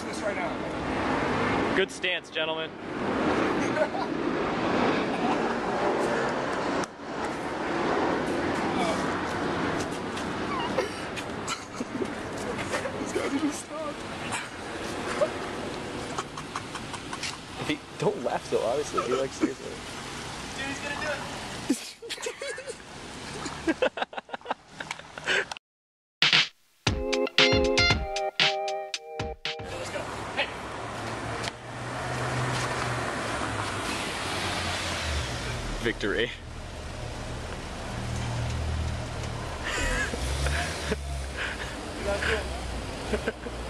this right now. Good stance, gentlemen. These guys are just stuck. Hey, don't laugh so obviously. Be like seriously. Dude, he's gonna do it. Let's go. Hey. Victory. That's it.